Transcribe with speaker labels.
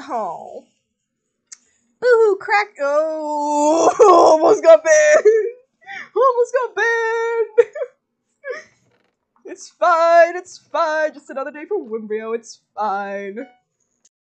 Speaker 1: Oh. Boo-hoo, crack. Oh, almost got banned. Almost got banned. It's fine. It's fine. Just another day for Wimbrio. It's fine.